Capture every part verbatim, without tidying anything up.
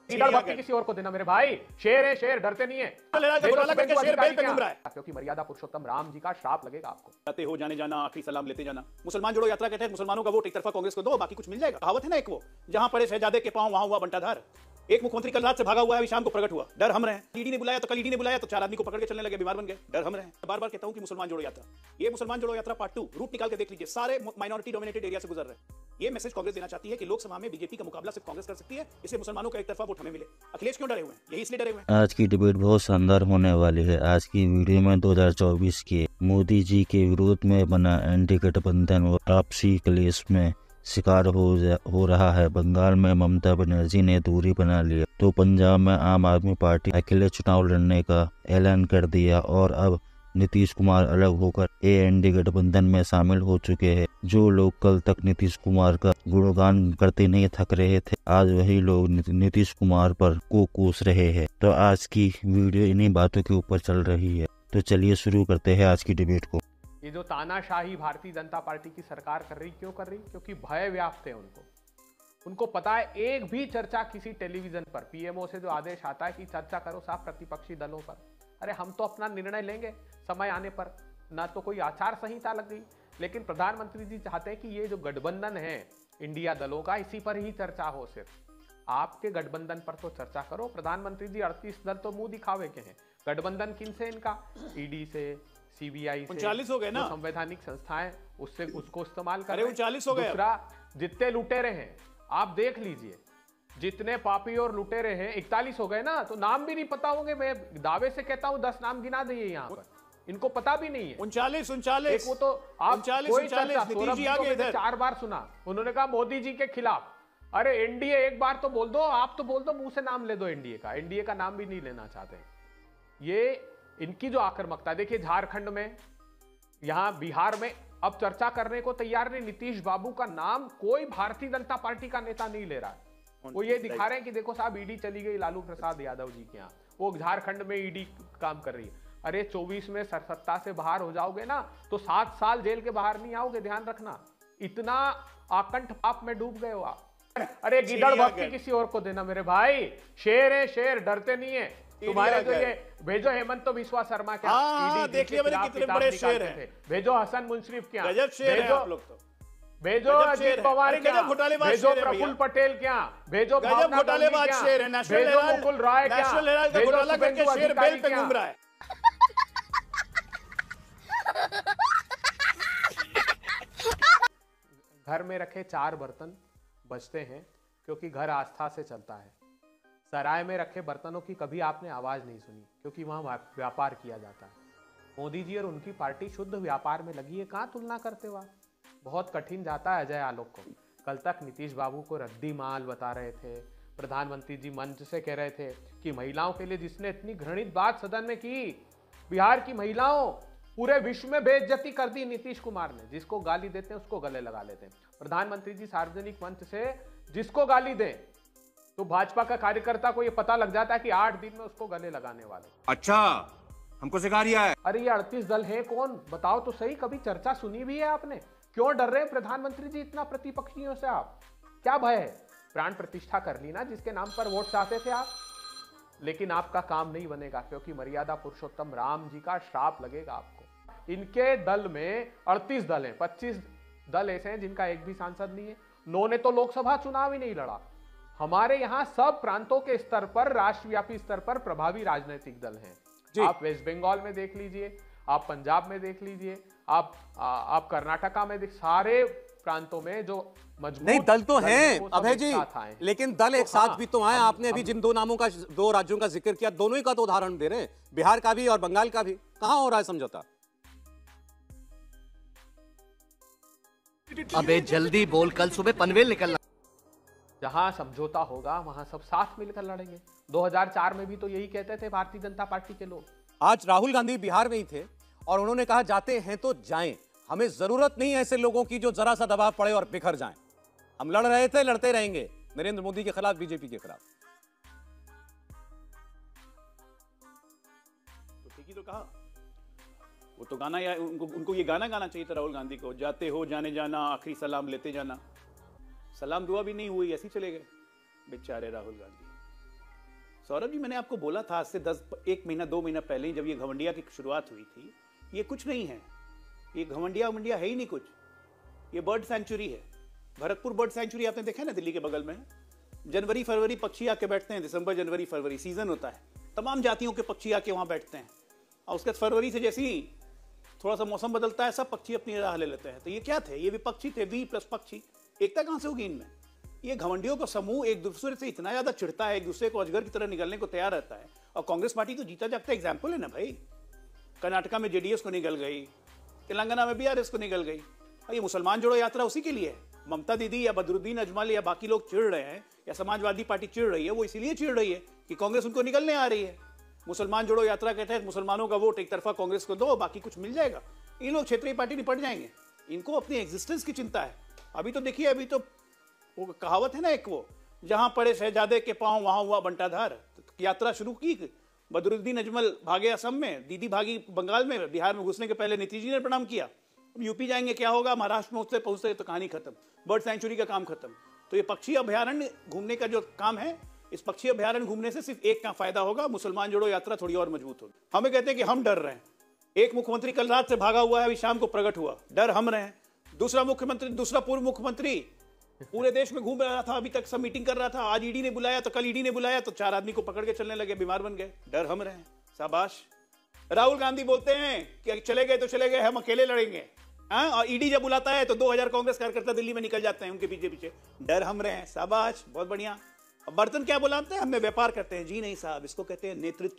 ईडर भक्ति किसी और को देना मेरे भाई। शेर है शेर, डरते नहीं है। शेर बेल पे घूम रहा है क्योंकि मर्यादा पुरुषोत्तम राम जी का श्राप लगेगा आपको। जाते हो जाने जाना, आखिरी सलाम लेते जाना। मुसलमान जोड़ो यात्रा के तहत मुसलमानों का वोट एक तरफा कांग्रेस को दो, बाकी कुछ मिल जाएगा। कहावत है ना एक, वो जहां पड़े शहजादे के पांव वहां हुआ बंटाधार। एक मुख्यमंत्री कल रात से भागा हुआ है, अभी शाम को प्रकट हुआ। डर हम रहे, ईडी ने बुलाया तो कल ईडी ने बुलाया तो चार आदमी को पकड़ के चलने लगे, बीमार बन गए। डर हम रहे। बार बार कहता हूं कि मुसलमान जोड़ो यात्रा, ये मुसलमान जोड़ो यात्रा पार्ट टू रूट निकाल के देख लीजिए, सारे माइनॉरिटी डोमिनेटेड एरिया से गुजर रहे हैं। ये मैसेज कांग्रेस देना चाहती है कि लोकसभा में बीजेपी का मुकाबला सिर्फ कांग्रेस कर सकती है, इससे मुसलमानों का एक तरफा वोट हमें मिले। अखिलेश क्यों डरे हुए हैं? यही इसलिए डरे हुए हैं। आज की डिबेट बहुत शानदार होने वाली है। आज की वीडियो में दो हज़ार चौबीस के मोदी जी के विरोध में बना एंटी गठबंधन और आपसी क्लेश में शिकार हो हो रहा है। बंगाल में ममता बनर्जी ने दूरी बना लिया तो पंजाब में आम आदमी पार्टी अकेले चुनाव लड़ने का ऐलान कर दिया और अब नीतीश कुमार अलग होकर एएनडी गठबंधन में शामिल हो चुके हैं। जो लोग कल तक नीतीश कुमार का गुणगान करते नहीं थक रहे थे, आज वही लोग नीतीश कुमार पर को कोस रहे हैं। तो आज की वीडियो इन्हीं बातों के ऊपर चल रही है। तो चलिए शुरू करते हैं आज की डिबेट को। ये जो तानाशाही भारतीय जनता पार्टी की सरकार कर रही, क्यों कर रही? क्योंकि भय व्याप्त है उनको। उनको पता है एक भी चर्चा किसी टेलीविजन पर पीएमओ से जो आदेश आता है कि चर्चा करो साफ प्रतिपक्षी दलों पर, अरे हम तो अपना निर्णय लेंगे समय आने पर। ना तो कोई आचार संहिता लग गई, लेकिन प्रधानमंत्री जी चाहते हैं कि ये जो गठबंधन है इंडिया दलों का, इसी पर ही चर्चा हो। सिर्फ आपके गठबंधन पर तो चर्चा करो। प्रधानमंत्री जी अड़तीस दल तो मुंह दिखावे के हैं। गठबंधन किन से? इनका ईडी से, सीबीआई से, उनचालीस हो गए ना संवैधानिक संस्थाएं, उससे उसको इस्तेमाल कर। उनचालीस हो गए। दूसरा, जितने लुटेरे हैं आप देख लीजिए, जितने पापी और लुटेरे हैं इकतालीस हो गए ना, तो नाम भी नहीं पता होंगे। मैं दावे से कहता हूं दस नाम गिना दिए यहाँ पर, इनको पता भी नहीं है। उनचालीस उनचालीस वो तो आप उनचालीस कोई उनचालीस नीतीश जी आगे इधर चार बार सुना, उन्होंने कहा मोदी जी के खिलाफ। अरे एनडीए एक बार तो बोल दो, आप तो बोल दो, मुंह से नाम ले दो एनडीए का। एनडीए का नाम भी नहीं लेना चाहते। ये इनकी जो आक्रामकता देखिए, झारखंड में, यहां बिहार में अब चर्चा करने को तैयार नहीं। नीतीश बाबू का नाम कोई भारतीय जनता पार्टी का नेता नहीं ले रहा है। वो ये दिखा रहे हैं कि देखो साहब ईडी चली गई लालू प्रसाद यादव जी के यहाँ, वो झारखंड में ईडी काम कर रही है। अरे चौबीस में सत्ता से बाहर हो जाओगे ना तो सात साल जेल के बाहर नहीं आओगे, ध्यान रखना। इतना आकंठ पाप में डूब गए हो आप। अरे गिदड़ भक्ति किसी और को देना मेरे भाई। शेर है शेर, डरते नहीं है। तुम्हारे जो ये भेजो हेमंत बिस्वा शर्मा क्या, हाँ, देख लिया मैंने कितने बड़े शेर हैं। भेजो हसन मुंशरीफ क्या, गजब शेर हैं आप लोग तो। भेजो अजीत पवार क्या, भेजो प्रफुल्ल पटेल क्या, भेजो गजब घोटालेबाज शेर है। भेजो मुकुल राय क्या, नेशनल हेराल्ड का घोटाला करके शेर बेल पे घूम रहा है। घर में रखे चार बर्तन बचते हैं क्योंकि घर आस्था से चलता है। सराय में रखे बर्तनों की कभी आपने आवाज नहीं सुनी क्योंकि वहां व्यापार किया जाता है। मोदी जी और उनकी पार्टी शुद्ध व्यापार में लगी है, कहां तुलना करते हो आप? बहुत कठिन जाता है अजय आलोक को। कल तक नीतीश बाबू को रद्दी माल बता रहे थे, प्रधानमंत्री जी मंच से कह रहे थे कि महिलाओं के लिए जिसने इतनी घृणित बात सदन में की, बिहार की महिलाओं पूरे विश्व में बेइज्जती कर दी नीतीश कुमार ने। जिसको गाली देते हैं उसको गले लगा लेते हैं। प्रधानमंत्री जी सार्वजनिक मंच से जिसको गाली दें तो भाजपा का कार्यकर्ता को यह पता लग जाता है कि आठ दिन में उसको गले लगाने वाले। अच्छा, हमको सिखा रिया है। अरे ये अड़तीस दल हैं कौन, बताओ तो सही। कभी चर्चा सुनी भी है आपने? क्यों डर रहे हैं प्रधानमंत्री जी इतना प्रतिपक्षियों से? आप क्या भय है? प्राण प्रतिष्ठा कर ली ना जिसके नाम पर वोट चाहते थे आप, लेकिन आपका काम नहीं बनेगा क्योंकि मर्यादा पुरुषोत्तम राम जी का श्राप लगेगा आपको। इनके दल में अड़तीस दल हैं, पच्चीस दल ऐसे हैं जिनका एक भी सांसद नहीं है। नौ ने तो लोकसभा चुनाव ही नहीं लड़ा। हमारे यहां सब प्रांतों के स्तर पर, राष्ट्रव्यापी स्तर पर प्रभावी राजनीतिक दल हैं। आप वेस्ट बंगाल में देख लीजिए, आप पंजाब में देख लीजिए, आप आ, आप कर्नाटका में देख, सारे प्रांतों में जो मजबूत नहीं दल तो हैं अभय जी, लेकिन दल एक तो साथ हाँ, भी तो आए। आपने अभी जिन दो नामों का, दो राज्यों का जिक्र किया, दोनों ही का तो उदाहरण दे रहे हैं, बिहार का भी और बंगाल का भी। कहां हो रहा है समझौता? अबे जल्दी बोल, कल सुबह पनवेल निकलना। जहां समझौता होगा वहां सब साथ मिलकर लड़ेंगे। दो हज़ार चार में भी तो यही कहते थे भारतीय जनता पार्टी के लोग। आज राहुल गांधी बिहार में ही थे और उन्होंने कहा जाते हैं तो जाएं, हमें जरूरत नहीं ऐसे लोगों की जो जरा सा दबाव पड़े और बिखर जाएं। हम लड़ रहे थे, लड़ते रहेंगे नरेंद्र मोदी के खिलाफ, बीजेपी के खिलाफ। तो ठीक ही तो कहा। वो तो गाना, या उनको उनको ये गाना गाना चाहिए था राहुल गांधी को, जाते हो जाने जाना, आखिरी सलाम लेते जाना। सलाम दुआ भी नहीं हुई, ऐसी चले गए बेचारे राहुल गांधी। सौरभ जी, मैंने आपको बोला था आज से दस एक महीना दो महीना पहले ही, जब ये घमंडिया की शुरुआत हुई थी, ये कुछ नहीं है, ये घमंडिया वमंडिया है ही नहीं कुछ, ये बर्ड सेंचुरी है। भरतपुर बर्ड सेंचुरी आपने देखा है ना, दिल्ली के बगल में। जनवरी फरवरी पक्षी आके बैठते हैं, दिसंबर जनवरी फरवरी सीजन होता है, तमाम जातियों के पक्षी आके वहां बैठते हैं, और उसके फरवरी से जैसे ही थोड़ा सा मौसम बदलता है, सब पक्षी अपनी राह ले लेते हैं। तो ये क्या थे? ये भी पक्षी थे, वी प्लस पक्षी। एकता कहां से होगी इनमें? ये घमंडियों का समूह एक दूसरे से इतना ज्यादा चिढ़ता है, एक दूसरे को अजगर की तरह निगलने को तैयार रहता है। और कांग्रेस पार्टी तो जीता जागता एग्जाम्पल है ना भाई। कर्नाटका में जेडीएस को निगल गई, तेलंगाना में बीआरएस को निगल गई, और ये मुसलमान जोड़ो यात्रा उसी के लिए है। ममता दीदी या बदरुद्दीन अजमल या बाकी लोग चिढ़ रहे हैं, या समाजवादी पार्टी चिढ़ रही है, वो इसीलिए चिढ़ रही है कि कांग्रेस उनको निकलने आ रही है। मुसलमान जोड़ो यात्रा के तहत मुसलमानों का वोट एक तरफा कांग्रेस को दो, बाकी कुछ मिल जाएगा। इन लोग क्षेत्रीय पार्टी निपट जाएंगे, इनको अपनी एग्जिस्टेंस की चिंता है। अभी तो देखिए, अभी तो वो कहावत है ना एक, वो जहां पड़े शहजादे के पांव वहां हुआ बंटाधार। तो यात्रा शुरू की, बदरुद्दीन अजमल भागे असम में, दीदी भागी बंगाल में, बिहार में घुसने के पहले नीतीश जी ने प्रणाम किया। अब यूपी जाएंगे, क्या होगा? महाराष्ट्र में उससे पहुंचते तो कहानी खत्म, बर्ड सेंचुरी का काम खत्म। तो ये पक्षी अभ्यारण्य घूमने का जो काम है, इस पक्षी अभ्यारण्य घूमने से सिर्फ एक का फायदा होगा, मुसलमान जोड़ो यात्रा थोड़ी और मजबूत होगी। हमें कहते हैं कि हम डर रहे हैं। एक मुख्यमंत्री कल रात से भागा हुआ है, अभी शाम को प्रकट हुआ, डर हम रहे हैं। दूसरा मुख्यमंत्री, दूसरा पूर्व मुख्यमंत्री पूरे देश में घूम रहा था, अभी तक सब मीटिंग कर रहा था। आज ईडी ने बुलाया तो कल ईडी ने बुलाया तो चार आदमी को पकड़ के चलने लगे, बीमार बन गए। डर हम रहे हैं, शाबाश। राहुल गांधी बोलते हैं कि चले गए तो चले गए, हम अकेले लड़ेंगे। हाँ, और ईडी जब बुलाता है तो दो हजार कांग्रेस कार्यकर्ता दिल्ली में निकल जाते हैं उनके पीछे पीछे। डर हम रहे हैं, शाबाश, बहुत बढ़िया। अब बर्तन क्या बुलाते हैं? हमें व्यापार करते हैं। जी नहीं साहब, इसको कहते हैं नेतृत्व।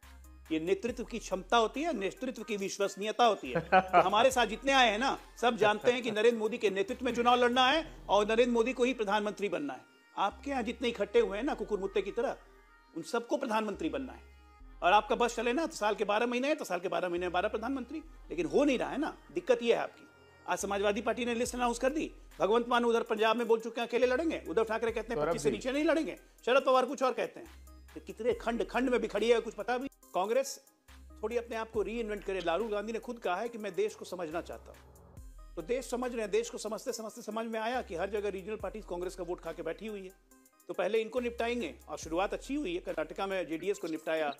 ये नेतृत्व की क्षमता होती है, नेतृत्व की विश्वसनीयता होती है। तो हमारे साथ जितने आए हैं ना, सब जानते हैं कि नरेंद्र मोदी के नेतृत्व में चुनाव लड़ना है और नरेंद्र मोदी को ही प्रधानमंत्री बनना है। आपके यहाँ जितने इकट्ठे हुए हैं ना कुकुर मुत्ते की तरह, उन सबको प्रधानमंत्री बनना है। और आपका बस चले ना तो साल के बारह महीने है तो साल के बारह महीने बारह प्रधानमंत्री, लेकिन हो नहीं रहा है ना। दिक्कत ये है आपकी। आज समाजवादी पार्टी ने लिस्ट अनाउंस कर दी, भगवंत मान उधर पंजाब में बोल चुके हैं अकेले लड़ेंगे, उद्धव ठाकरे कहते हैं पच्चीस से नीचे नहीं लड़ेंगे, शरद पवार कुछ और कहते हैं। तो कितने खंड खंड में बिखड़ी है, कुछ पता भी। कांग्रेस थोड़ी अपने आप को री इन्वेंट करे। राहुल गांधी ने खुद कहा है कि मैं देश को समझना चाहता हूं। तो देश समझ रहे हैं, देश को समझते समझते समझ में आया कि हर जगह रीजनल पार्टीज कांग्रेस का वोट खा के बैठी हुई है, तो पहले इनको निपटाएंगे। और शुरुआत अच्छी हुई है, कर्नाटका में जेडीएस को निपटाया,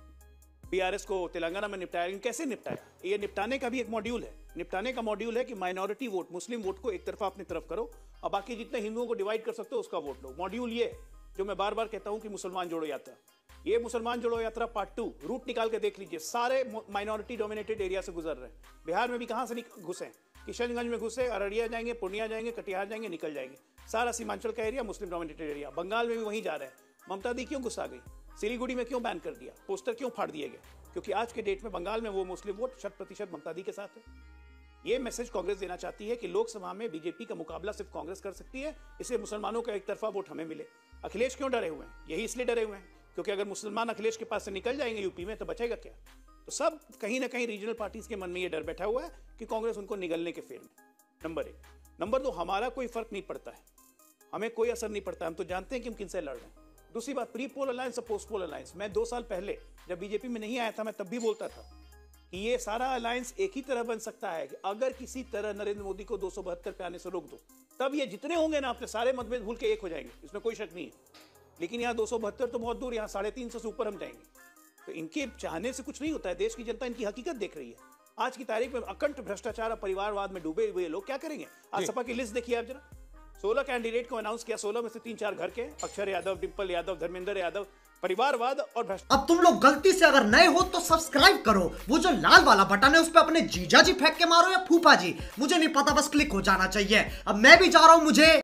बीआरएस को तेलंगाना में निपटाया। लेकिन कैसे निपटाया? ये निपटाने का भी एक मॉड्यूल है। निपटाने का मॉड्यूल है कि माइनॉरिटी वोट, मुस्लिम वोट को एक तरफा अपनी तरफ करो और बाकी जितने हिंदुओं को डिवाइड कर सकते हो उसका वोट लो। मॉड्यूल ये जो मैं बार बार कहता हूं कि मुसलमान जोड़ो यात्रा, ये मुसलमान जोड़ो यात्रा पार्ट टू, रूट निकाल के देख लीजिए। सारे माइनॉरिटी डोमिनेटेड एरिया से गुजर रहे हैं। बिहार में भी कहां से घुसे? किशनगंज में घुसे, अररिया जाएंगे, पूर्णिया जाएंगे, कटिहार जाएंगे, निकल जाएंगे। सारा सीमांचल का area Muslim dominated area. Bengal में भी वहीं जा रहे हैं। ममता दी क्यों गुस्सा गई? सिलीगुड़ी में क्यों बैन कर दिया? पोस्टर क्यों फाड़ दिए गए? क्योंकि आज के डेट में बंगाल में वो मुस्लिम वोट शत प्रतिशत ममता दी के साथ है। ये मैसेज कांग्रेस देना चाहती है कि लोकसभा में बीजेपी का मुकाबला सिर्फ कांग्रेस कर सकती है, इसलिए मुसलमानों का एक तरफा वोट हमें मिले। अखिलेश क्यों डरे हुए हैं? यही इसलिए डरे हुए हैं क्योंकि अगर मुसलमान अखिलेश के पास से निकल जाएंगे यूपी में तो बचेगा क्या? तो सब कहीं ना कहीं रीजनल पार्टीज के मन में ये डर बैठा हुआ है कि कांग्रेस उनको निगलने के फेर में। नंबर एक। नंबर दो, हमारा कोई फर्क नहीं पड़ता है, हमें कोई असर नहीं पड़ता है। हम तो जानते हैं कि हम किनसे लड़ रहे हैं। दूसरी बात, प्री पोल अलायंस और पोस्ट पोल अलायंस। मैं दो साल पहले जब बीजेपी में नहीं आया था, मैं तब भी बोलता था कि ये सारा अलायंस एक ही तरह बन सकता है कि अगर किसी तरह नरेंद्र मोदी को दो सौ बहत्तर पे आने से रोक दो, तब ये जितने होंगे ना अपने सारे मतभेद भूल के एक हो जाएंगे, इसमें कोई शक नहीं है। लेकिन यहाँ दो सौ बहत्तर तो बहुत दूर, यहाँ साढ़े तीन सौ से ऊपर हम जाएंगे। तो इनके चाहने से कुछ नहीं होता है। देश की जनता इनकी हकीकत देख रही है। आज की तारीख में अकंठ भ्रष्टाचार और परिवारवाद में डूबे हुए लोग क्या करेंगे? आज सपा की लिस्ट देखिए आप जरा। सोलह कैंडिडेट को अनाउंस किया, सोलह में से तीन चार घर के, अक्षर यादव, डिंपल यादव, धर्मेंद्र यादव। परिवारवाद और भ्रष्टाचार। अब तुम लोग गलती से अगर नए हो तो सब्सक्राइब करो, वो जो लाल वाला बटन है उस पर अपने जीजा जी फेंक के मारो या फूफा जी, मुझे नहीं पता, बस क्लिक हो जाना चाहिए। अब मैं भी जा रहा हूं, मुझे